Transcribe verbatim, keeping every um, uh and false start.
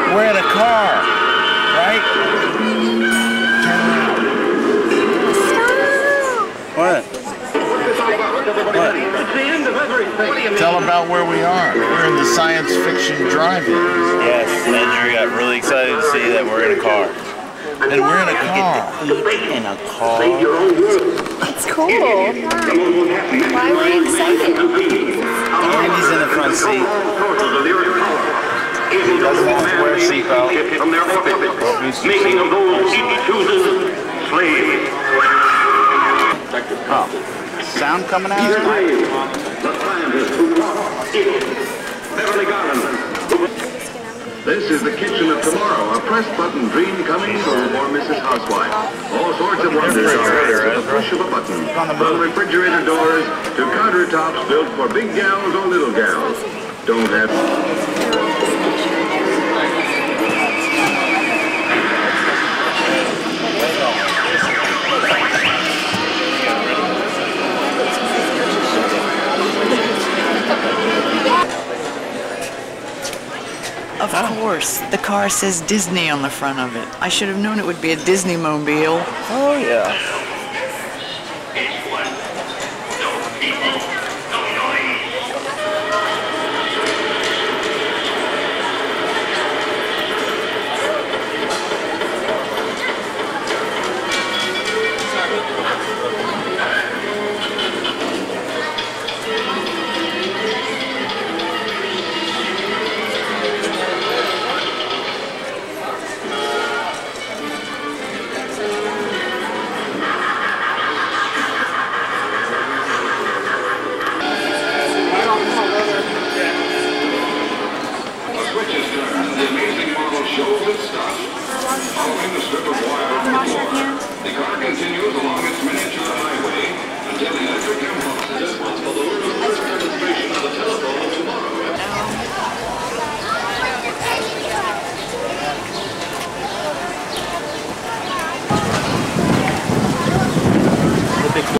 We're in a car, right? Turn around. What? What? Tell about where we are. We're in the science fiction drive-in. Yes, Andrew got really excited to see that we're in a car. And we're in a car. Eat in a car. It's cool. Why were you excited? Andy's in the front seat. He doesn't have to wear a seatbelt. Making of those he chooses slaves. Oh, sound coming out? Beverly Garland. This is the kitchen of tomorrow, a press button dream coming for more Missus Housewife. All sorts of wonders are at the push of a button. From refrigerator doors to countertops built for big gals or little gals. Don't have... Of course, the car says Disney on the front of it. I should have known it would be a Disney-mobile. Oh, yeah. The car continues along